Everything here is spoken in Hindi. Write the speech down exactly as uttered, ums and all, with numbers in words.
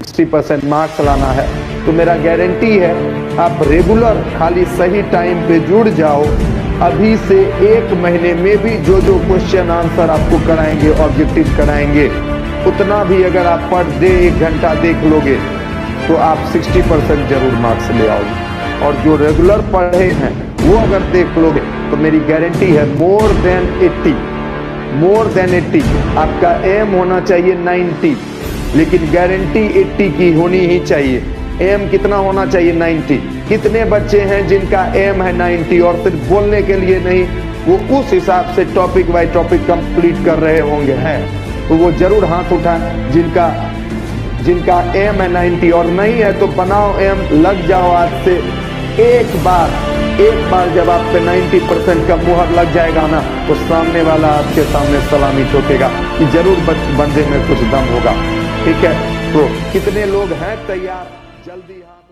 सिक्सटी परसेंट मार्क्स लाना है, तो मेरा गारंटी है आप रेगुलर खाली सही टाइम पे जुड़ जाओ। अभी से एक महीने में भी जो जो क्वेश्चन आंसर आपको कराएंगे, ऑब्जेक्टिव कराएंगे, उतना भी अगर आप पर डे एक घंटा देख लोगे तो आप साठ परसेंट जरूर मार्क्स ले आओगे। और जो रेगुलर पढ़े हैं वो अगर देख लोगे तो मेरी गारंटी है मोर देन अस्सी, मोर देन अस्सी। आपका एम होना चाहिए नब्बे, लेकिन गारंटी अस्सी की होनी ही चाहिए। एम कितना होना चाहिए? नब्बे। कितने बच्चे हैं जिनका एम है नब्बे और सिर्फ बोलने के लिए नहीं, वो उस हिसाब से टॉपिक बाय टॉपिक कंप्लीट कर रहे होंगे? हैं तो वो जरूर हाथ उठाएं जिनका जिनका एम है नब्बे, और नहीं है तो बनाओ एम, लग जाओ आज से। एक बार एक बार जब आप पे नब्बे परसेंट का मुहर लग जाएगा ना, तो सामने वाला आपके सामने सलामी ठोकेगा कि जरूर बंदे में कुछ दम होगा। ठीक है, तो कितने लोग हैं तैयार? जल्दी हाथ